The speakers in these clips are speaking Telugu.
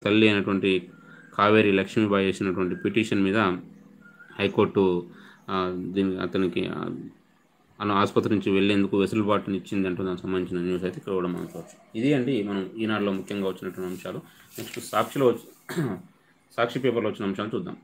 తల్లి అయినటువంటి కావేరి లక్ష్మీబాయి చేసినటువంటి పిటిషన్ మీద హైకోర్టు అతనికి ఆసుపత్రి నుంచి వెళ్లేందుకు వెసులుబాటుని ఇచ్చింది అంటూ దానికి సంబంధించిన న్యూస్ అయితే ఇక్కడ కూడా మనం చూడవచ్చు. ఇది అండి మనం ఈనాడులో ముఖ్యంగా వచ్చినటువంటి అంశాలు. నెక్స్ట్ సాక్షి పేపర్లో వచ్చిన అంశాలు చూద్దాం.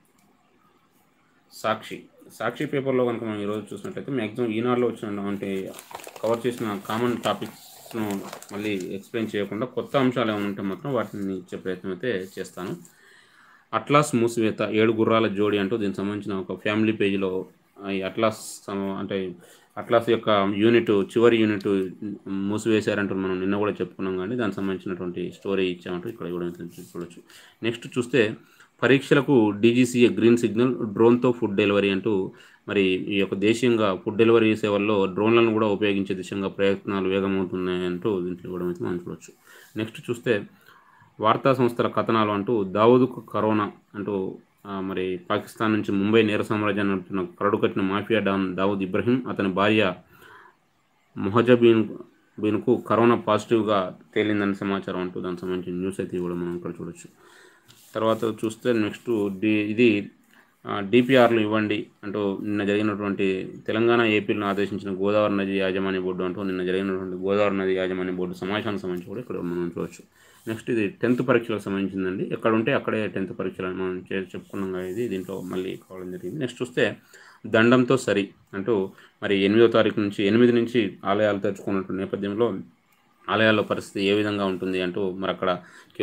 సాక్షి పేపర్లో కనుక మనం ఈరోజు చూసినట్లయితే మ్యాక్సిమం ఈనాడులో వచ్చిన అంటే కవర్ చేసిన కామన్ టాపిక్స్ను మళ్ళీ ఎక్స్ప్లెయిన్ చేయకుండా కొత్త అంశాలు ఏమైనా ఉంటే మాత్రం వాటిని ఇచ్చే ప్రయత్నం అయితే చేస్తాను. అట్లాస్ మూసివేత 7 గుర్రాల జోడి అంటూ దీనికి సంబంధించిన ఒక ఫ్యామిలీ పేజీలో ఈ అట్లాస్ యొక్క చివరి యూనిట్ మూసివేశారంటూ మనం నిన్న కూడా చెప్పుకున్నాం, కానీ దానికి సంబంధించినటువంటి స్టోరీ ఇచ్చామంటూ ఇక్కడ కూడా చూడవచ్చు. నెక్స్ట్ చూస్తే పరీక్షలకు డీజీసీఏ గ్రీన్ సిగ్నల్, డ్రోన్తో ఫుడ్ డెలివరీ అంటూ మరి ఈ యొక్క దేశీయంగా ఫుడ్ డెలివరీ సేవల్లో డ్రోన్లను కూడా ఉపయోగించే దిశగా ప్రయత్నాలు వేగమవుతున్నాయంటూ దీంట్లో కూడా అయితే మనం చూడవచ్చు. నెక్స్ట్ చూస్తే వార్తా సంస్థల కథనాలు అంటూ దావూద్కు కరోనా అంటూ మరి పాకిస్తాన్ నుంచి ముంబై నేర సామ్రాజ్యాన్ని నడుపుతున్న కరడుకట్టిన మాఫియా డాన్ దావూద్ ఇబ్రహీం, అతని భార్య మొహజబీన్కు కరోనా పాజిటివ్గా తేలిందని సమాచారం అంటూ దానికి సంబంధించిన న్యూస్ అయితే కూడా మనం ఇక్కడ చూడవచ్చు. తర్వాత చూస్తే నెక్స్ట్ ఇది డిపిఆర్లు ఇవ్వండి అంటూ నిన్న జరిగినటువంటి తెలంగాణ ఏపీలను ఆదేశించిన గోదావరి నది యాజమాన్య బోర్డు అంటూ నిన్న జరిగినటువంటి గోదావరి నది యాజమాన్య బోర్డు సమావేశానికి సంబంధించి కూడా ఇక్కడ మనం చూడవచ్చు. నెక్స్ట్ ఇది 10th పరీక్షలకు సంబంధించిందండి. ఎక్కడ ఉంటే అక్కడే 10th పరీక్షలు మనం చెప్పుకున్నాం కదా, దీంట్లో మళ్ళీ కావడం జరిగింది. నెక్స్ట్ చూస్తే దండంతో సరి అంటూ మరి 8వ తారీఖు నుంచి 8 నుంచి ఆలయాలు తెరుచుకున్నటువంటి నేపథ్యంలో ఆలయాల్లో పరిస్థితి ఏ విధంగా ఉంటుంది అంటూ మరి అక్కడ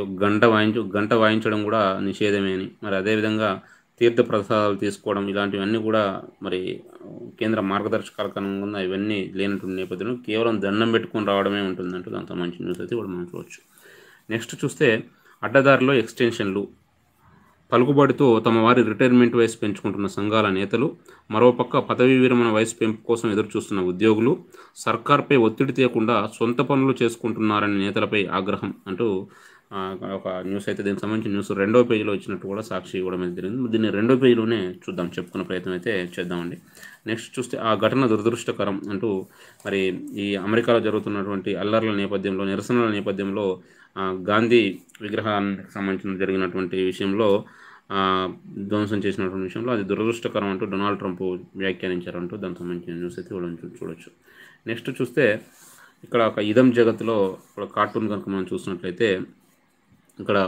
గంట వాయించడం కూడా నిషేధమే అని, మరి అదేవిధంగా తీర్థ ప్రసాదాలు తీసుకోవడం ఇలాంటివన్నీ కూడా మరి కేంద్ర మార్గదర్శకాలకు అనుగుణంగా ఇవన్నీ లేనటువంటి నేపథ్యంలో కేవలం దండం పెట్టుకొని రావడమే ఉంటుందంటూ దాంతో మంచి న్యూస్ అయితే కూడా మనం చూడవచ్చు. నెక్స్ట్ చూస్తే అడ్డదారిలో ఎక్స్టెన్షన్లు, పలుకుబడితో తమ వారి రిటైర్మెంట్ వయసు పెంచుకుంటున్న సంఘాల నేతలు, మరోపక్క పదవీ విరమణ వయసు పెంపు కోసం ఎదురుచూస్తున్న ఉద్యోగులు, సర్కార్పై ఒత్తిడి తేకుండా సొంత పనులు చేసుకుంటున్నారని నేతలపై ఆగ్రహం అంటూ ఒక న్యూస్ అయితే దీనికి సంబంధించిన న్యూస్ 2వ పేజీలో ఇచ్చినట్టు కూడా సాక్షి ఇవ్వడం అయితే జరిగింది. దీన్ని 2వ పేజీలోనే చూద్దాం, చెప్పుకున్న ప్రయత్నం అయితే చేద్దామండి. నెక్స్ట్ చూస్తే ఆ ఘటన దురదృష్టకరం అంటూ మరి ఈ అమెరికాలో జరుగుతున్నటువంటి అల్లర్ల నేపథ్యంలో, నిరసనల నేపథ్యంలో గాంధీ విగ్రహానికి సంబంధించిన జరిగినటువంటి విషయంలో ధ్వంసం చేసినటువంటి విషయంలో అది దురదృష్టకరం అంటూ డొనాల్డ్ ట్రంప్ వ్యాఖ్యానించారంటూ దానికి సంబంధించిన న్యూస్ అయితే చూడవచ్చు. నెక్స్ట్ చూస్తే ఇక్కడ ఒక ఇదం జగత్లో ఒక కార్టూన్ కనుక మనం చూసినట్లయితే ఇక్కడ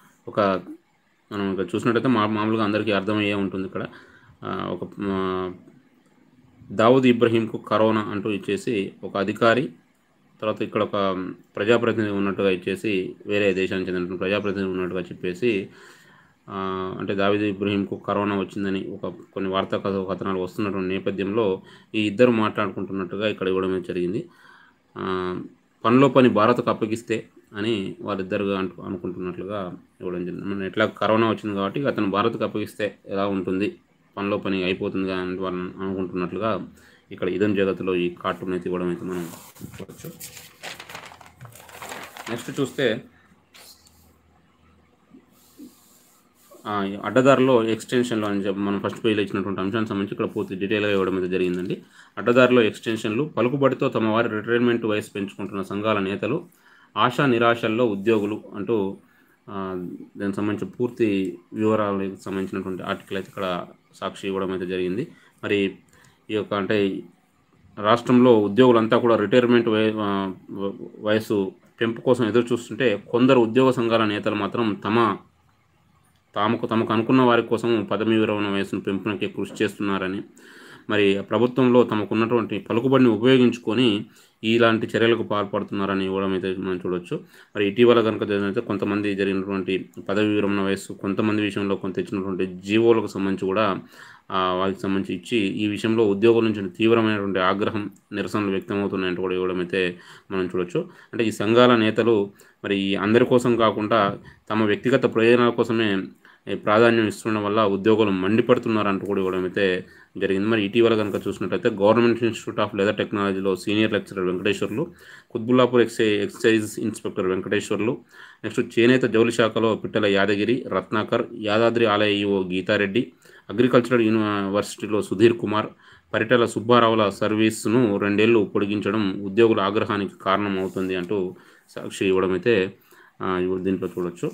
మనం ఇక్కడ చూసినట్లయితే మామూలుగా అందరికీ అర్థమయ్యే ఉంటుంది. ఇక్కడ ఒక దావూద్ ఇబ్రహీంకు కరోనా అంటూ ఇచ్చేసి ఒక అధికారి, తర్వాత ఇక్కడ ఒక ప్రజాప్రతినిధి ఉన్నట్టుగా ఇచ్చేసి వేరే దేశానికి చెందిన ప్రజాప్రతినిధి ఉన్నట్టుగా చెప్పేసి అంటే దావూద్ ఇబ్రహీంకు కరోనా వచ్చిందని కొన్ని వార్తా కథనాలు వస్తున్నటువంటి నేపథ్యంలో ఈ ఇద్దరు మాట్లాడుకుంటున్నట్టుగా ఇక్కడ ఇవ్వడమే జరిగింది. పనిలో పని భారత్కు అప్పగిస్తే అని వారిద్దరుగా అనుకుంటున్నట్లుగా ఇవ్వడం జరిగింది. మన ఎట్లా కరోనా వచ్చింది కాబట్టి అతను భారత్కు అప్పగిస్తే ఎలా ఉంటుంది, పనిలో పని అయిపోతుంది అని వాళ్ళు అనుకుంటున్నట్లుగా ఇక్కడ ఇదం జగత్తులో ఈ కార్టూన్ అయితే ఇవ్వడం అయితే మనం చూడవచ్చు. నెక్స్ట్ చూస్తే అడ్డదారిలో ఎక్స్టెన్షన్లు అని చెప్పి మనం ఫస్ట్ పేజీలో ఇచ్చినటువంటి అంశానికి సంబంధించి ఇక్కడ పూర్తి డీటెయిల్గా ఇవ్వడం అయితే జరిగిందండి. అడ్డదారిలో ఎక్స్టెన్షన్లు, పలుకుబడితో తమ వారి రిటైర్మెంట్ వయసు పెంచుకుంటున్న సంఘాల నేతలు, ఆశా నిరాశల్లో ఉద్యోగులు అంటూ దానికి సంబంధించిన పూర్తి వివరాలకు సంబంధించినటువంటి ఆర్టికల్ అయితే ఇక్కడ సాక్షి ఇవ్వడం అయితే జరిగింది. మరి ఈ యొక్క అంటే రాష్ట్రంలో ఉద్యోగులంతా కూడా రిటైర్మెంట్ వయసు పెంపు కోసం ఎదురు చూస్తుంటే కొందరు ఉద్యోగ సంఘాల నేతలు మాత్రం తమకు అనుకున్న వారి కోసం పదవీ విరమణ వయసును పెంపునకే కృషి చేస్తున్నారని, మరి ప్రభుత్వంలో తమకున్నటువంటి పలుకుబడిని ఉపయోగించుకొని ఇలాంటి చర్యలకు పాల్పడుతున్నారని ఇవ్వడం అయితే మనం చూడవచ్చు. మరి ఇటీవల కనుక జరిగినట్లయితే కొంతమంది జరిగినటువంటి పదవీ విరమణ వయస్సు కొంతమంది విషయంలో ఇచ్చినటువంటి జీవోలకు సంబంధించి కూడా వాటికి సంబంధించి ఇచ్చి ఈ విషయంలో ఉద్యోగుల నుంచి తీవ్రమైనటువంటి ఆగ్రహం, నిరసనలు వ్యక్తమవుతున్నాయంటూ కూడా ఇవ్వడం అయితే మనం చూడవచ్చు. అంటే ఈ సంఘాల నేతలు మరి అందరి కోసం కాకుండా తమ వ్యక్తిగత ప్రయోజనాల కోసమే ప్రాధాన్యం ఇస్తుండడం వల్ల ఉద్యోగులు మండిపడుతున్నారంటూ కూడా ఇవ్వడం అయితే జరిగింది. మరి ఇటీవల కనుక చూసినట్లయితే గవర్నమెంట్ ఇన్స్టిట్యూట్ ఆఫ్ లెదర్ టెక్నాలజీలో senior lecturer Venkateswarlu, Qutbullapur excise inspector Venkateswarlu, next చేనేత జౌలి శాఖలో పిట్టల యాదగిరి, రత్నాకర్, యాదాద్రి ఆలయ ఈఓ గీతారెడ్డి, అగ్రికల్చరల్ యూనివర్సిటీలో సుధీర్ కుమార్, పరిటల సుబ్బారావుల సర్వీస్ను 2 ఏళ్లు పొడిగించడం ఉద్యోగుల ఆగ్రహానికి కారణం అవుతుంది అంటూ సాక్షి ఇవ్వడం అయితే దీంట్లో చూడవచ్చు.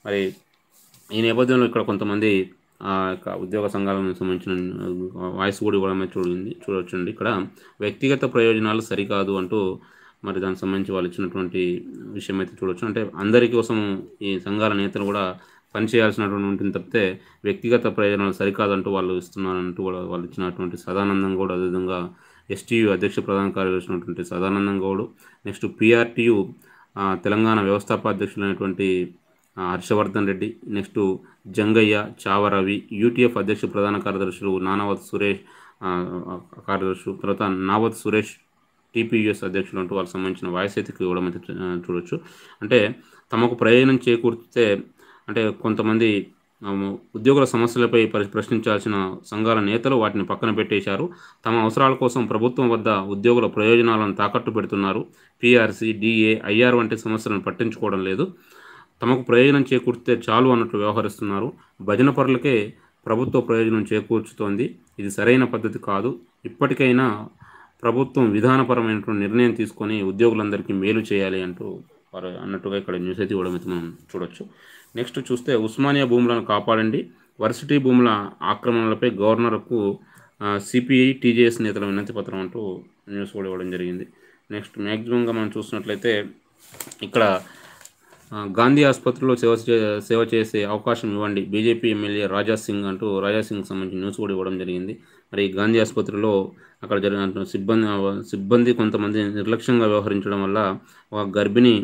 మరి ఈ నేపథ్యంలో ఇక్కడ కొంతమంది ఉద్యోగ సంఘాలకు సంబంధించిన వాయిస్ కూడా ఇవ్వడం చూడొచ్చండి. ఇక్కడ వ్యక్తిగత ప్రయోజనాలు సరికాదు అంటూ మరి దానికి సంబంధించి వాళ్ళు ఇచ్చినటువంటి విషయం అయితే చూడొచ్చు. అంటే అందరి కోసం ఈ సంఘాల నేతలు కూడా పనిచేయాల్సినటువంటి ఉంటుంది తప్పితే వ్యక్తిగత ప్రయోజనాలు సరికాదంటూ వాళ్ళు ఇస్తున్నారంటూ కూడా వాళ్ళు ఇచ్చినటువంటి సదానందం గౌడ్, అదేవిధంగా ఎస్టీయూ అధ్యక్ష ప్రధాన కార్యదర్శి ఉన్నటువంటి సదానందం గౌడ్, నెక్స్ట్ పిఆర్టీయూ తెలంగాణ వ్యవస్థాపాధ్యక్షులైనటువంటి హర్షవర్ధన్ రెడ్డి, నెక్స్ట్ జంగయ్య, చావరవి, యూటీఎఫ్ అధ్యక్ష ప్రధాన కార్యదర్శులు నానావత్ సురేష్ తర్వాత నావత్ సురేష్ టీపీయూఎస్ అధ్యక్షులు అంటూ వాళ్ళకి సంబంధించిన వాయిస్ అయితే ఇవ్వడం అయితే చూడొచ్చు. అంటే తమకు ప్రయోజనం చేకూర్చితే అంటే కొంతమంది ఉద్యోగుల సమస్యలపై ప్రశ్నించాల్సిన సంఘాల నేతలు వాటిని పక్కన పెట్టేశారు. తమ అవసరాల కోసం ప్రభుత్వం వద్ద ఉద్యోగుల ప్రయోజనాలను తాకట్టు పెడుతున్నారు. పీఆర్సీ, డిఏ, ఐఆర్ వంటి సమస్యలను పట్టించుకోవడం లేదు. తమకు ప్రయోజనం చేకూర్చితే చాలు అన్నట్లు వ్యవహరిస్తున్నారు. భజన పరులకే ప్రభుత్వ ప్రయోజనం చేకూర్చుతోంది. ఇది సరైన పద్ధతి కాదు. ఇప్పటికైనా ప్రభుత్వం విధానపరమైనటువంటి నిర్ణయం తీసుకొని ఉద్యోగులందరికీ మేలు చేయాలి అంటూ వారు అన్నట్టుగా ఇక్కడ న్యూస్ అయితే ఇవ్వడం అయితే మనం చూడొచ్చు. నెక్స్ట్ చూస్తే ఉస్మానియా భూములను కాపాడండి, వర్సిటీ భూముల ఆక్రమణలపై గవర్నర్కు సిపిఐ, టీజేఎస్ నేతల వినతి పత్రం అంటూ న్యూస్ కూడా ఇవ్వడం జరిగింది. నెక్స్ట్ మ్యాక్సిమంగా మనం చూసినట్లయితే ఇక్కడ గాంధీ ఆసుపత్రిలో సేవ చేసే అవకాశం ఇవ్వండి, బీజేపీ ఎమ్మెల్యే రాజా సింగ్ అంటూ రాజా సింగ్ సంబంధించిన న్యూస్ కూడా ఇవ్వడం జరిగింది. మరి గాంధీ ఆసుపత్రిలో అక్కడ జరిగిన సిబ్బంది కొంతమంది నిర్లక్ష్యంగా వ్యవహరించడం వల్ల ఒక గర్భిణి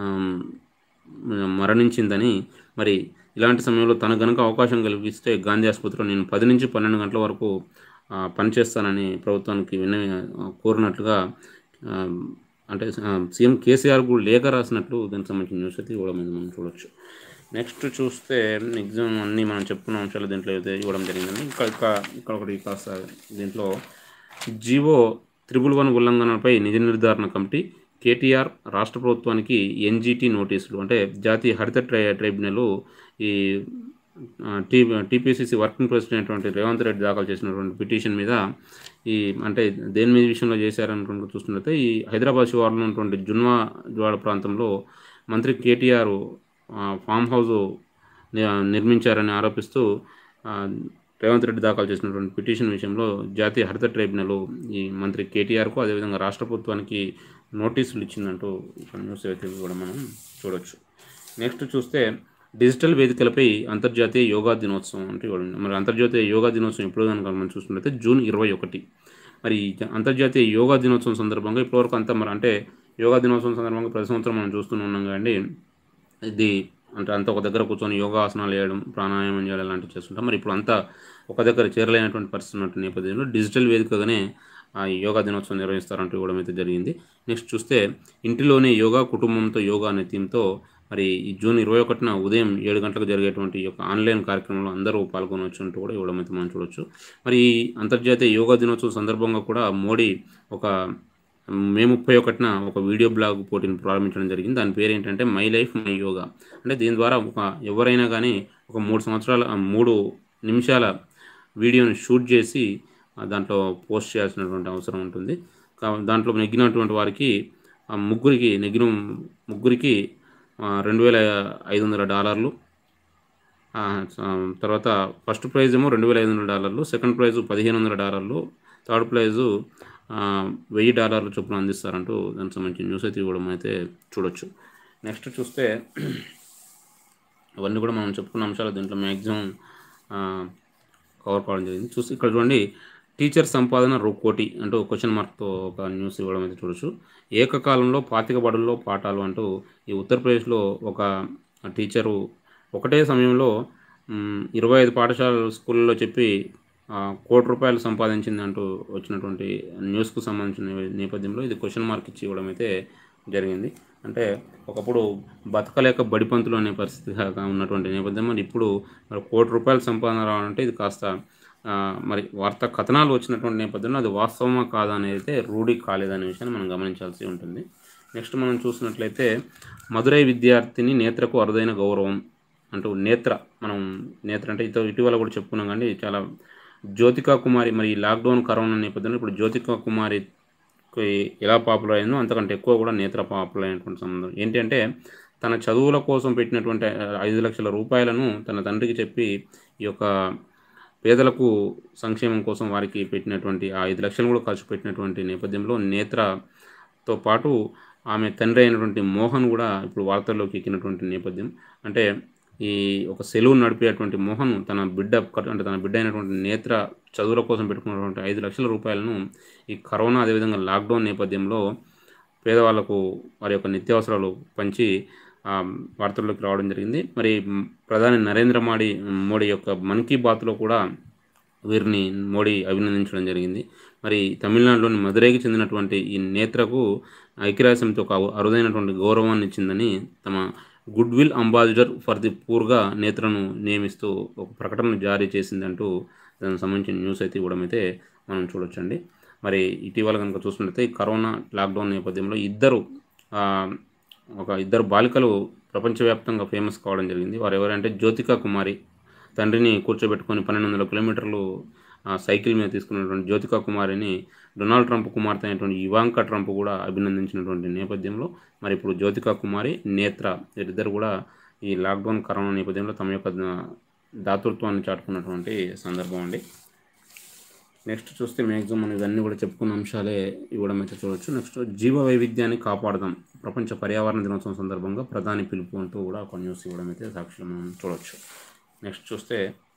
మరణించిందని, మరి ఇలాంటి సమయంలో తన గనుక అవకాశం కలిగిస్తే గాంధీ ఆసుపత్రిలో నేను 10 నుంచి 12 గంటల వరకు పనిచేస్తానని ప్రభుత్వానికి కోరినట్లుగా అంటే సీఎం కేసీఆర్ కూడా లేఖ రాసినట్లు దానికి సంబంధించిన న్యూస్ అయితే ఇవ్వడం మనం చూడొచ్చు. నెక్స్ట్ చూస్తే ఎగ్జామ్ అన్నీ మనం చెప్పుకున్న అంశాలు దీంట్లో అయితే ఇవ్వడం జరిగిందండి. ఇక్కడ ఒకటి కాస్త దీంట్లో జీవో 111 ఉల్లంఘనలపై నిధి నిర్ధారణ కమిటీ, కేటీఆర్ రాష్ట్ర ప్రభుత్వానికి ఎన్జీటీ నోటీసులు. అంటే జాతీయ హరిత ట్రైబ్యునల్ ఈ టీపీసీసీ వర్కింగ్ ప్రెసిడెంట్ అయినటువంటి రేవంత్ రెడ్డి దాఖలు చేసినటువంటి పిటిషన్ మీద ఈ అంటే దేని మీద విషయంలో చేశారనుకుంటూ చూస్తున్నట్లయితే ఈ హైదరాబాద్ శివార్లో ఉన్నటువంటి జున్వాడ ప్రాంతంలో మంత్రి కేటీఆర్ ఫామ్ హౌస్ నిర్మించారని ఆరోపిస్తూ రేవంత్ రెడ్డి దాఖలు చేసినటువంటి పిటిషన్ విషయంలో జాతీయ హరిత ట్రైబ్యునల్ ఈ మంత్రి కేటీఆర్కు అదేవిధంగా రాష్ట్ర ప్రభుత్వానికి నోటీసులు ఇచ్చిందంటూ న్యూస్ అయితే కూడా మనం చూడొచ్చు. నెక్స్ట్ చూస్తే డిజిటల్ వేదికలపై అంతర్జాతీయ యోగా దినోత్సవం అంటే మరి అంతర్జాతీయ యోగా దినోత్సవం ఎప్పుడు కనుక మనం చూసుకున్నట్లయితే జూన్ 21. మరి అంతర్జాతీయ యోగా దినోత్సవం సందర్భంగా ఇప్పటివరకు అంతా మరి అంటే యోగా దినోత్సవం సందర్భంగా ప్రతి సంవత్సరం మనం చూస్తూనే ఉన్నాం కానీ ఇది అంటే అంతా ఒక దగ్గర కూర్చొని యోగాసనాలు వేయడం, ప్రాణాయామం చేయడం లాంటివి చేస్తుంటాం. మరి ఇప్పుడు అంతా ఒక దగ్గర చేరలేనటువంటి పరిస్థితి ఉన్నటువంటి నేపథ్యంలో డిజిటల్ వేదికగానే ఈ యోగా దినోత్సవం నిర్వహిస్తారంటూ ఇవ్వడం అయితే జరిగింది. నెక్స్ట్ చూస్తే ఇంటిలోనే యోగా, కుటుంబంతో యోగా అనే థీమ్తో మరి ఈ జూన్ 21న ఉదయం 7 గంటలకు జరిగేటువంటి ఈ యొక్క ఆన్లైన్ కార్యక్రమంలో అందరూ పాల్గొనవచ్చు అంటూ కూడా ఇవ్వడం అయితే మనం చూడొచ్చు. మరి ఈ అంతర్జాతీయ యోగా దినోత్సవం సందర్భంగా కూడా మోడీ ఒక మే 31న ఒక వీడియో బ్లాగ్ పోటీని ప్రారంభించడం జరిగింది. దాని పేరు ఏంటంటే మై లైఫ్ మై యోగా. అంటే దీని ద్వారా ఎవరైనా కానీ ఒక 3 నిమిషాల వీడియోని షూట్ చేసి దాంట్లో పోస్ట్ చేయాల్సినటువంటి అవసరం ఉంటుంది. దాంట్లో నెగ్గినటువంటి వారికి ముగ్గురికి $2,500, తర్వాత ఫస్ట్ ప్రైజ్ ఏమో $2,500, సెకండ్ ప్రైజు $1,500, థర్డ్ ప్రైజు $1,000 చొప్పున అందిస్తారంటూ దానికి సంబంధించిన న్యూస్ అయితే ఇవ్వడం అయితే చూడొచ్చు. నెక్స్ట్ చూస్తే అవన్నీ కూడా మనం చెప్పుకున్న అంశాలు దీంట్లో మ్యాక్సిమం కవర్ కావడం జరిగింది. చూసి ఇక్కడ చూడండి, టీచర్ సంపాదన ₹1,00,00,000 అంటూ క్వశ్చన్ మార్క్తో ఒక న్యూస్ ఇవ్వడం అయితే చూడొచ్చు. ఏకకాలంలో 25 బడుల్లో పాఠాలు అంటూ ఈ ఉత్తరప్రదేశ్లో ఒక టీచరు ఒకటే సమయంలో 25 పాఠశాల స్కూళ్ళలో చెప్పి ₹1,00,00,000 సంపాదించింది అంటూ వచ్చినటువంటి న్యూస్కు సంబంధించిన నేపథ్యంలో ఇది క్వశ్చన్ మార్క్ ఇచ్చి ఇవ్వడం అయితే జరిగింది. అంటే ఒకప్పుడు బతకలేక బడిపంతులు అనే పరిస్థితిగా ఉన్నటువంటి నేపథ్యంలో ఇప్పుడు మరి ₹1,00,00,000 సంపాదన రావాలంటే ఇది కాస్త మరి వార్తా కథనాలు వచ్చినటువంటి నేపథ్యంలో అది వాస్తవమా కాదా అనేది అయితే రూఢి కాలేదనే విషయాన్ని మనం గమనించాల్సి ఉంటుంది. నెక్స్ట్ మనం చూసినట్లయితే మదురై విద్యార్థిని నేత్రకు అరుదైన గౌరవం అంటూ నేత్ర అంటే ఇటీవల కూడా చెప్పుకున్నాం కానీ చాలా జ్యోతికా కుమారి మరి లాక్డౌన్ కరోనా నేపథ్యంలో ఇప్పుడు జ్యోతికా కుమారికి ఎలా పాపులర్ అయిందో అంతకంటే ఎక్కువ కూడా నేత్ర పాపులర్ అయినటువంటి సంబంధం ఏంటంటే తన చదువుల కోసం పెట్టినటువంటి 5,00,000 రూపాయలను తన తండ్రికి చెప్పి ఈ యొక్క పేదలకు సంక్షేమం కోసం వారికి పెట్టినటువంటి ఆ 5,00,000 కూడా ఖర్చు పెట్టినటువంటి నేపథ్యంలో నేత్రతో పాటు ఆమె తండ్రి అయినటువంటి మోహన్ కూడా ఇప్పుడు వార్తల్లోకి ఎక్కినటువంటి నేపథ్యం. అంటే ఈ ఒక సెలూన్ నడిపేటువంటి మోహన్ తన బిడ్డ అయినటువంటి నేత్ర చదువుల కోసం పెట్టుకున్నటువంటి 5,00,000 రూపాయలను ఈ కరోనా అదేవిధంగా లాక్డౌన్ నేపథ్యంలో పేదవాళ్లకు వారి యొక్క నిత్యావసరాలు పంచి వార్తల్లోకి రావడం జరిగింది. మరి ప్రధాని నరేంద్ర మోడీ యొక్క మన్ కీ బాత్లో కూడా వీరిని మోడీ అభినందించడం జరిగింది. మరి తమిళనాడులోని మదురైకి చెందినటువంటి ఈ నేత్రకు ఐక్యరాజ్యసమితి ఒక అరుదైనటువంటి గౌరవాన్ని ఇచ్చిందని తమ good will ambassador for the పూర్గా నేత్రను నియమిస్తూ ఒక ప్రకటన జారీ చేసిందంటూ దానికి సంబంధించిన న్యూస్ అయితే ఇవ్వడం అయితే మనం చూడొచ్చండి. మరి ఇటీవల కనుక చూసుకుంటే కరోనా లాక్డౌన్ నేపథ్యంలో ఇద్దరు బాలికలు ప్రపంచవ్యాప్తంగా ఫేమస్ కావడం జరిగింది. వారు ఎవరంటే జ్యోతికా కుమారి, తండ్రిని కూర్చోబెట్టుకొని 1,200 కిలోమీటర్లు సైకిల్ మీద తీసుకున్నటువంటి జ్యోతికా కుమారిని డొనాల్డ్ ట్రంప్ కుమార్తె అయినటువంటి ఇవాంకా ట్రంప్ కూడా అభినందించినటువంటి నేపథ్యంలో మరి ఇప్పుడు జ్యోతికా కుమారి, నేత్ర వీరిద్దరు కూడా ఈ లాక్డౌన్ కరోనా నేపథ్యంలో తమ యొక్క దాతృత్వాన్ని చాటుకున్నటువంటి సందర్భం అండి. నెక్స్ట్ చూస్తే మ్యాక్సిమం మనం ఇవన్నీ కూడా చెప్పుకున్న అంశాలే ఇవ్వడం అయితే చూడవచ్చు. నెక్స్ట్ జీవ వైవిధ్యాన్ని కాపాడదాం, ప్రపంచ పర్యావరణ దినోత్సవం సందర్భంగా ప్రధాని పిలుపు అంటూ కూడా ఒక న్యూస్ ఇవ్వడం అయితే సాక్షిలో మనం చూడవచ్చు. నెక్స్ట్ చూస్తే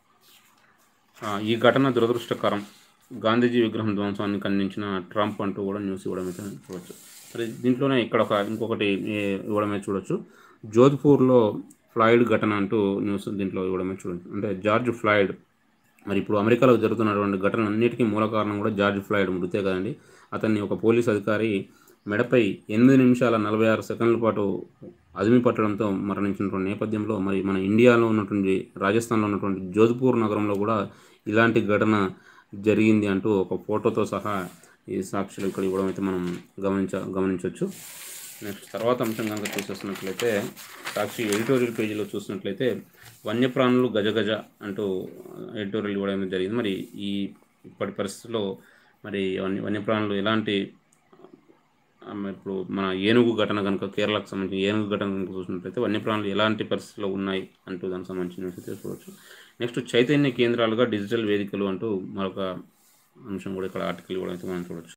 ఈ ఘటన దురదృష్టకరం, గాంధీజీ విగ్రహం ధ్వంసాన్ని ఖండించిన ట్రంప్ అంటూ కూడా న్యూస్ ఇవ్వడం అయితే చూడవచ్చు. మరి దీంట్లోనే ఇక్కడ ఇంకొకటి ఇవ్వడం అయితే చూడవచ్చు. జోధ్పూర్లో ఫ్లాయిడ్ ఘటన అంటూ న్యూస్ దీంట్లో ఇవ్వడం అయితే చూడవచ్చు. అంటే జార్జ్ ఫ్లాయిడ్, మరి ఇప్పుడు అమెరికాలో జరుగుతున్నటువంటి ఘటనలన్నిటికీ మూల కారణం కూడా జార్జ్ ఫ్లాయిడ్ మృతే కదండి. అతన్ని ఒక పోలీస్ అధికారి మెడపై 8 నిమిషాల 46 సెకండ్ల పాటు అదిమి పట్టడంతో మరణించినటువంటి నేపథ్యంలో మరి మన ఇండియాలో ఉన్నటువంటి రాజస్థాన్లో ఉన్నటువంటి జోధ్పూర్ నగరంలో కూడా ఇలాంటి ఘటన జరిగింది అంటూ ఒక ఫోటోతో సహా ఈ సాక్షులు ఇక్కడ ఇవ్వడం అయితే మనం గమనించవచ్చు. నెక్స్ట్ తర్వాత అంశం కనుక చూసేస్తున్నట్లయితే సాక్షి ఎడిటోరియల్ పేజీలో చూసినట్లయితే వన్యప్రాణులు గజగజ అంటూ ఎడిటోరియల్ ఇవ్వడం జరిగింది. మరి ఇప్పటి పరిస్థితుల్లో మరి వన్యప్రాణులు ఎలాంటి, ఇప్పుడు మన ఏనుగు ఘటన కనుక కేరళకు సంబంధించిన ఏనుగు ఘటన కనుక చూసినట్లయితే వన్యప్రాణులు ఎలాంటి పరిస్థితుల్లో ఉన్నాయి అంటూ దానికి సంబంధించిన అయితే చూడవచ్చు. నెక్స్ట్ చైతన్య కేంద్రాలుగా డిజిటల్ వేదికలు అంటూ మరొక అంశం కూడా ఇక్కడ ఆర్టికల్ ఇవ్వడం అయితే మనం చూడవచ్చు.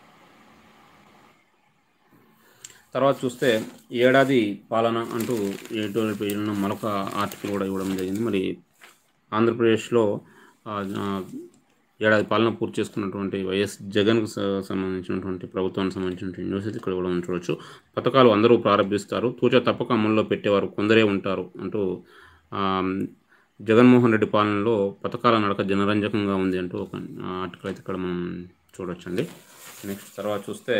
తర్వాత చూస్తే ఏడాది పాలన అంటూ ఎడిటోరియల్ పేజీలో మరొక ఆర్టికల్ కూడా ఇవ్వడం జరిగింది. మరి ఆంధ్రప్రదేశ్లో ఏడాది పాలన పూర్తి చేసుకున్నటువంటి వైఎస్ జగన్కు సంబంధించినటువంటి ప్రభుత్వానికి సంబంధించినటువంటి న్యూస్ అయితే ఇక్కడ కూడా చూడవచ్చు. పథకాలు అందరూ ప్రారంభిస్తారు, తూచా తప్పక అమల్లో పెట్టేవారు కొందరే ఉంటారు అంటూ జగన్మోహన్ రెడ్డి పాలనలో పథకాల నడక జనరంజకంగా ఉంది అంటూ ఒక ఆర్టికల్ అయితే ఇక్కడ మనం చూడొచ్చండి. నెక్స్ట్ తర్వాత చూస్తే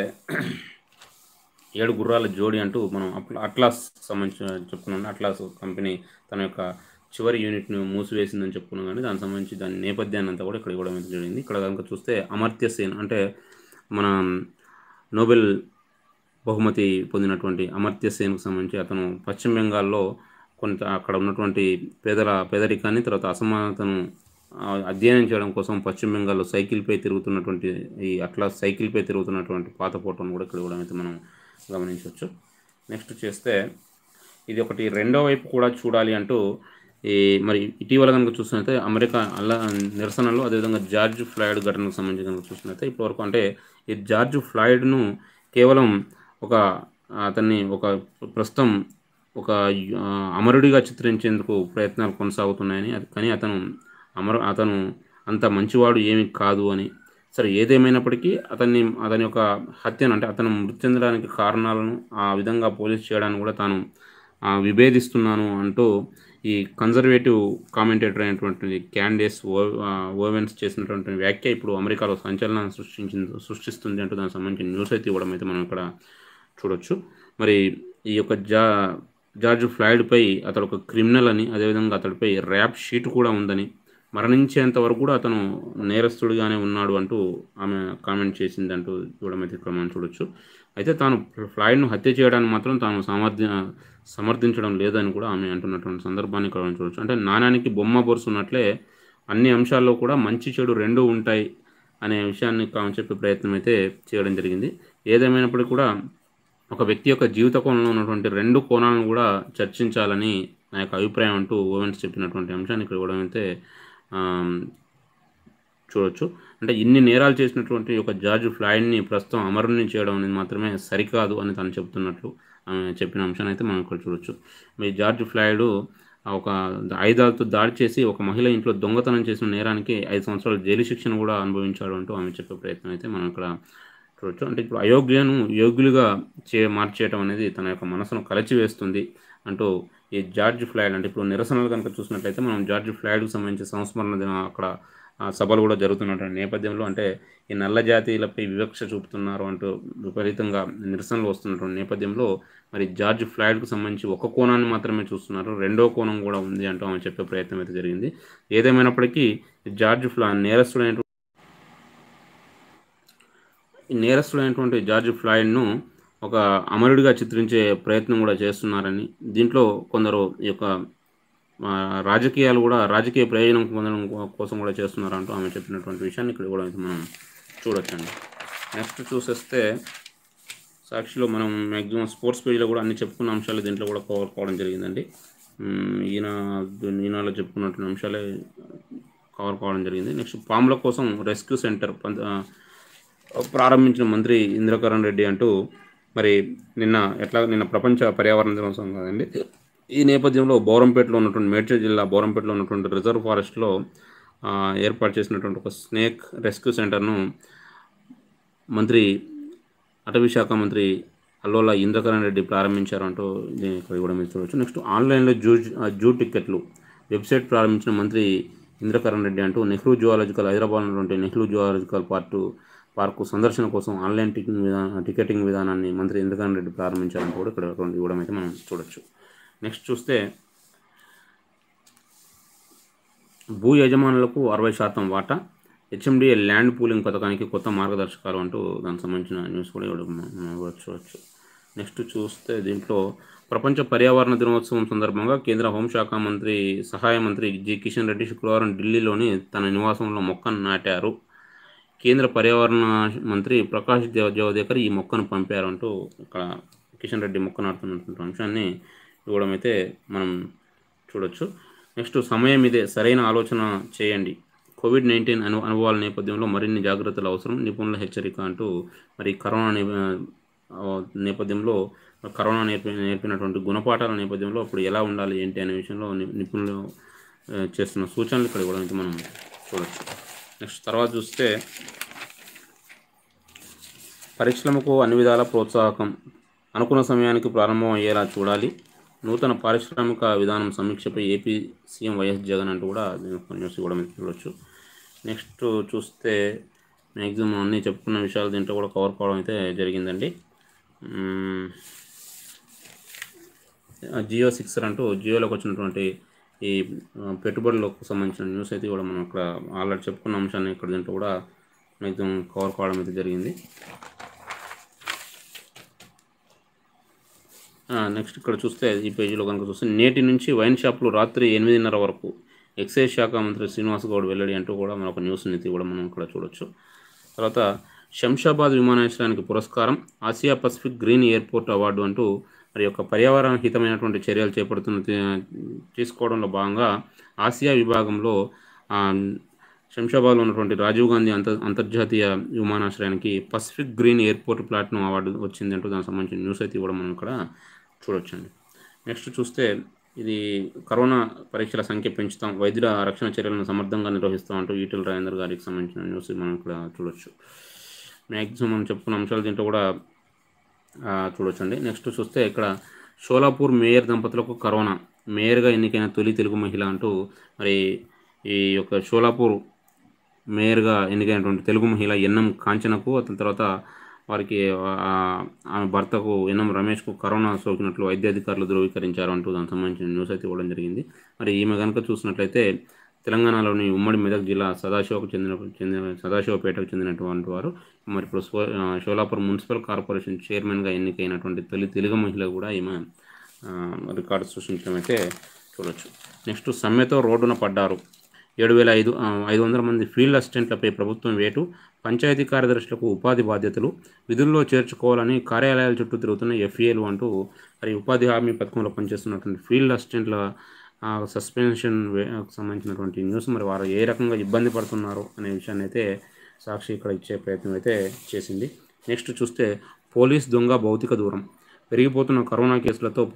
7 గుర్రాల జోడి అంటూ మనం అట్లాస్ సంబంధించి చెప్పుకున్నాం. అట్లాస్ కంపెనీ తన యొక్క చివరి యూనిట్ను మూసివేసిందని చెప్పుకున్నాం, కానీ దానికి సంబంధించి దాని నేపథ్యాన్ని అంతా కూడా ఇక్కడ ఇవ్వడం అయితే జరిగింది. ఇక్కడ కనుక చూస్తే అమర్త్య సేన్ అంటే మన నోబెల్ బహుమతి పొందినటువంటి అమర్త్య సేన్కు సంబంధించి అతను పశ్చిమ బెంగాల్లో కొంత అక్కడ ఉన్నటువంటి పేదరికాన్ని తర్వాత అసమానతను అధ్యయనం చేయడం కోసం పశ్చిమ బెంగాల్లో సైకిల్పై తిరుగుతున్నటువంటి పాత ఫోటోను కూడా ఇక్కడ ఇవ్వడం అయితే మనం గమనించవచ్చు. నెక్స్ట్ చేస్తే ఇది ఒకటి రెండో వైపు కూడా చూడాలి అంటూ మరి ఇటీవల కనుక చూసినట్లయితే అమెరికా నిరసనలు అదేవిధంగా జార్జ్ ఫ్లాయిడ్ ఘటనకు సంబంధించి కనుక చూసినట్లయితే ఇప్పటివరకు అంటే ఈ జార్జ్ ఫ్లాయిడ్ను కేవలం అతన్ని ప్రస్తుతం ఒక అమరుడిగా చిత్రించేందుకు ప్రయత్నాలు కొనసాగుతున్నాయని, కానీ అతను అంత మంచివాడు ఏమీ కాదు అని, సరే ఏదేమైనప్పటికీ అతని యొక్క హత్యను అంటే అతను మృతి చెందడానికి కారణాలను ఆ విధంగా పోలీస్ చేయడానికి కూడా తాను విభేదిస్తున్నాను అంటూ ఈ కన్జర్వేటివ్ కామెంటేటర్ అయినటువంటి క్యాండేస్ ఓవెన్స్ చేసినటువంటి వ్యాఖ్య ఇప్పుడు అమెరికాలో సంచలనాన్ని సృష్టిస్తుంది అంటూ దానికి సంబంధించిన న్యూస్ అయితే ఇవ్వడం అయితే మనం ఇక్కడ చూడొచ్చు. మరి ఈ యొక్క జార్జ్ ఫ్లాయిడ్పై అతడు ఒక క్రిమినల్ అని, అదేవిధంగా అతడిపై ర్యాప్ షీట్ కూడా ఉందని, మరణించేంత వరకు కూడా అతను నేరస్తుడిగానే ఉన్నాడు అంటూ ఆమె కామెంట్ చేసింది అంటూ ఇవ్వడం అయితే ఇక్కడ మనం చూడొచ్చు. అయితే తాను ఫ్లాయిడ్ను హత్య చేయడానికి మాత్రం తాను సమర్థించడం లేదని కూడా ఆమె అంటున్నటువంటి సందర్భాన్ని ఇక్కడ చూడవచ్చు. అంటే నాణ్యానికి బొమ్మ బొరుసు ఉన్నట్లే అన్ని అంశాల్లో కూడా మంచి చెడు రెండూ ఉంటాయి అనే విషయాన్ని చెప్పే ప్రయత్నం అయితే చేయడం జరిగింది. ఏదేమైనప్పటికీ కూడా ఒక వ్యక్తి యొక్క జీవిత కోణంలో ఉన్నటువంటి 2 కోణాలను కూడా చర్చించాలని నా యొక్క అభిప్రాయం అంటూ ఓవెన్స్ చెప్పినటువంటి అంశాన్ని ఇక్కడ కూడా అయితే చూడొచ్చు. అంటే ఇన్ని నేరాలు చేసినటువంటి ఒక జార్జ్ ఫ్లాయిడ్ని ప్రస్తుతం అమరుని చేయడం అనేది మాత్రమే సరికాదు అని తను చెప్తున్నట్లు చెప్పిన అంశాన్ని అయితే మనం ఇక్కడ చూడొచ్చు. మరి జార్జ్ ఫ్లాయిడ్ ఒక ఆయుధాలతో దాడి చేసి ఒక మహిళ ఇంట్లో దొంగతనం చేసిన నేరానికి 5 సంవత్సరాల జైలు శిక్షను కూడా అనుభవించాడు అంటూ ఆమె చెప్పే ప్రయత్నం అయితే మనం ఇక్కడ చూడొచ్చు. అంటే ఇప్పుడు అయోగ్యను యోగ్యులుగా మార్చేయటం అనేది తన యొక్క మనసును కలచివేస్తుంది అంటూ ఈ జార్జ్ ఫ్లాయిడ్, అంటే ఇప్పుడు నిరసనలు కనుక చూసినట్లయితే మనం జార్జ్ ఫ్లాయిడ్కి సంబంధించి సంస్మరణ దినం అక్కడ సభలు కూడా జరుగుతున్నటువంటి నేపథ్యంలో, అంటే ఈ నల్ల జాతీయులపై వివక్ష చూపుతున్నారు అంటూ విపరీతంగా నిరసనలు వస్తున్నటువంటి నేపథ్యంలో మరి జార్జ్ ఫ్లాయిడ్కు సంబంధించి ఒక కోణాన్ని మాత్రమే చూస్తున్నారు, రెండో కోణం కూడా ఉంది అంటూ ఆమె చెప్పే ప్రయత్నం అయితే జరిగింది. ఏదేమైనప్పటికీ జార్జ్ నేరస్తుడైనటువంటి జార్జ్ ఫ్లాయిడ్ను ఒక అమరుడిగా చిత్రించే ప్రయత్నం కూడా చేస్తున్నారని, దీంట్లో కొందరు ఈ యొక్క రాజకీయాలు కూడా రాజకీయ ప్రయోజనం పొందడం కోసం కూడా చేస్తున్నారంటూ ఆమె చెప్పినటువంటి విషయాన్ని ఇక్కడ కూడా మనం చూడొచ్చండి. నెక్స్ట్ చూసేస్తే సాక్షిలో మనం మ్యాక్సిమం స్పోర్ట్స్ పేజ్లో కూడా అన్ని చెప్పుకున్న అంశాలు దీంట్లో కూడా కవర్ కావడం జరిగిందండి. ఈనాలో చెప్పుకున్నటువంటి అంశాలే కవర్ కావడం జరిగింది. నెక్స్ట్ పాముల కోసం రెస్క్యూ సెంటర్ ప్రారంభించిన మంత్రి ఇంద్రకరణ్ రెడ్డి అంటూ మరి నిన్న ప్రపంచ పర్యావరణ దినోత్సవం కదండి. ఈ నేపథ్యంలో బోరంపేటలో ఉన్నటువంటి మేడ్చల్ జిల్లా బోరంపేటలో ఉన్నటువంటి రిజర్వ్ ఫారెస్ట్లో ఏర్పాటు చేసినటువంటి ఒక స్నేక్ రెస్క్యూ సెంటర్ను అటవీ శాఖ మంత్రి అల్లోల ఇంద్రకరణ్ రెడ్డి ప్రారంభించారంటూ ఇక్కడ కూడా మీరు చూడవచ్చు. నెక్స్ట్ ఆన్లైన్లో జూ టికెట్లు వెబ్సైట్ ప్రారంభించిన మంత్రి ఇంద్రకరణ్ రెడ్డి అంటూ హైదరాబాద్లో ఉన్నటువంటి నెహ్రూ జువాలజికల్ పార్కు సందర్శన కోసం ఆన్లైన్ టికెటింగ్ విధానాన్ని మంత్రి ఇంద్రకరణ్ రెడ్డి ప్రారంభించారంటూ కూడా ఇక్కడ ఇవ్వడం అయితే మనం చూడొచ్చు. నెక్స్ట్ చూస్తే భూ యజమానులకు 60% వాటా, హెచ్ఎండిఏ ల్యాండ్ పూలింగ్ పథకానికి కొత్త మార్గదర్శకాలు అంటూ దానికి సంబంధించిన న్యూస్ కూడా చూడవచ్చు. నెక్స్ట్ చూస్తే దీంట్లో ప్రపంచ పర్యావరణ దినోత్సవం సందర్భంగా కేంద్ర హోంశాఖ సహాయ మంత్రి జి కిషన్ రెడ్డి శుక్రవారం ఢిల్లీలోని తన నివాసంలో మొక్కను నాటారు. కేంద్ర పర్యావరణ మంత్రి ప్రకాష్ జావదేకర్ ఈ మొక్కను పంపారు అంటూ ఇక్కడ కిషన్ రెడ్డి మొక్క నాటుతున్నటువంటి అంశాన్ని ఇవ్వడం అయితే మనం చూడొచ్చు. నెక్స్ట్ సమయం ఇదే, సరైన ఆలోచన చేయండి, కోవిడ్-19 అనుభవాల నేపథ్యంలో మరిన్ని జాగ్రత్తలు అవసరం, నిపుణుల హెచ్చరిక అంటూ మరి నేపథ్యంలో కరోనా నేర్పినటువంటి గుణపాఠాల నేపథ్యంలో ఇప్పుడు ఎలా ఉండాలి ఏంటి అనే విషయంలో నిపుణులు చేస్తున్న సూచనలు ఇక్కడ కూడా మనం చూడొచ్చు. నెక్స్ట్ తర్వాత చూస్తే పరిశ్రమకు అన్ని విధాల ప్రోత్సాహకం, అనుకున్న సమయానికి ప్రారంభం అయ్యేలా చూడాలి, నూతన పారిశ్రామిక విధానం సమీక్షపై ఏపీ సీఎం వైఎస్ జగన్ అంటూ కూడా న్యూస్ కూడా మీరు చూడవచ్చు. నెక్స్ట్ చూస్తే మ్యాక్సిమం అన్నీ చెప్పుకున్న విషయాలు దీంట్లో కూడా కవర్ కావడం అయితే జరిగిందండి. జియో 6 అంటూ జియోలోకి వచ్చినటువంటి ఈ పెట్టుబడులకు సంబంధించిన న్యూస్ అయితే కూడా మనం ఇక్కడ ఆల్రెడీ చెప్పుకున్న అంశాన్ని ఇక్కడ దీంట్లో కూడా మ్యాక్సిమం కవర్ కావడం అయితే జరిగింది. నెక్స్ట్ ఇక్కడ చూస్తే ఈ పేజీలో కనుక చూస్తే నేటి నుంచి వైన్ షాపులు రాత్రి 8:30 వరకు ఎక్సైజ్ శాఖ మంత్రి శ్రీనివాస్ గౌడ్ వెల్లడి అంటూ కూడా మనకు న్యూస్ నీతి కూడా మనం ఇక్కడ చూడొచ్చు. తర్వాత శంషాబాద్ విమానాశ్రయానికి పురస్కారం, Asia Pacific green airport award అంటూ మరి యొక్క పర్యావరణ హితమైనటువంటి చర్యలు తీసుకోవడంలో భాగంగా ఆసియా విభాగంలో శంషాబాద్లో ఉన్నటువంటి రాజీవ్ గాంధీ అంతర్జాతీయ విమానాశ్రయానికి Pacific green airport platinum award వచ్చింది అంటూ దానికి సంబంధించిన న్యూస్ అయితే కూడా మనం ఇక్కడ చూడొచ్చండి. నెక్స్ట్ చూస్తే ఇది కరోనా పరీక్షల సంఖ్య పెంచుతాం, వైద్యుల రక్షణ చర్యలను సమర్థంగా నిర్వహిస్తాం అంటూ ఈటెల రాజేందర్ గారికి సంబంధించిన న్యూస్ మనం ఇక్కడ చూడొచ్చు. మ్యాక్సిమం మనం చెప్పుకున్న అంశాలు దీంట్లో కూడా చూడొచ్చండి. నెక్స్ట్ చూస్తే ఇక్కడ షోలాపూర్ మేయర్ దంపతులకు కరోనా, మేయర్గా ఎన్నికైన తొలి తెలుగు మహిళ అంటూ మరి ఈ యొక్క షోలాపూర్ మేయర్గా ఎన్నికైనటువంటి తెలుగు మహిళ ఎన్ఎం కాంచనకు, అతని తర్వాత వారికి ఆమె భర్తకు ఎన్ఎం రమేష్కు కరోనా సోకినట్లు వైద్యాధికారులు ధృవీకరించారు అంటూ దానికి సంబంధించిన న్యూస్ అయితే ఇవ్వడం జరిగింది. మరి ఈమె కనుక చూసినట్లయితే తెలంగాణలోని ఉమ్మడి మెదక్ జిల్లా సదాశివపేటకు చెందినటువంటి వారు. మరి ఇప్పుడు షోలాపూర్ మున్సిపల్ కార్పొరేషన్ చైర్మన్గా ఎన్నికైనటువంటి తొలి తెలుగు మహిళ కూడా ఈమె రికార్డు సృష్టించడం అయితే చూడవచ్చు. నెక్స్ట్ సమ్మెతో రోడ్డున పడ్డారు, 7,500 మంది ఫీల్డ్ అసిస్టెంట్లపై ప్రభుత్వం వేటు, పంచాయతీ కార్యదర్శులకు ఉపాధి బాధ్యతలు, విధుల్లో చేర్చుకోవాలని కార్యాలయాల చుట్టూ తిరుగుతున్న ఎఫ్ఏలు అంటూ మరి ఉపాధి హామీ పథకంలో పనిచేస్తున్నటువంటి ఫీల్డ్ అసిస్టెంట్ల సస్పెన్షన్ సంబంధించినటువంటి న్యూస్. మరి వారు ఏ రకంగా ఇబ్బంది పడుతున్నారు అనే విషయాన్ని అయితే సాక్షి ఇక్కడ ఇచ్చే ప్రయత్నం అయితే చేసింది. నెక్స్ట్ చూస్తే పోలీస్ దొంగ భౌతిక దూరం. పెరిగిపోతున్న కరోనా కేసులతో